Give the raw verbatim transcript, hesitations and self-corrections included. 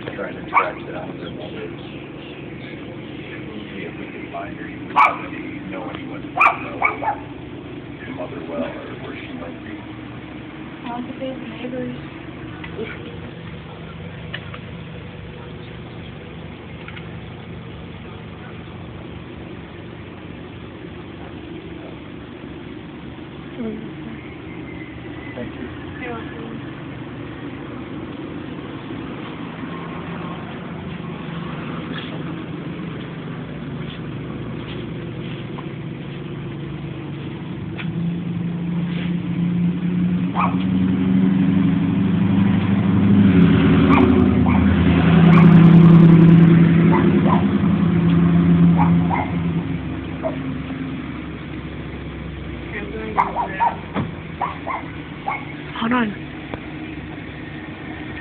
trying to track down their mother. See if we can find her. Even somebody know anyone who knows the mother well or where she might be. Talk to the neighbors.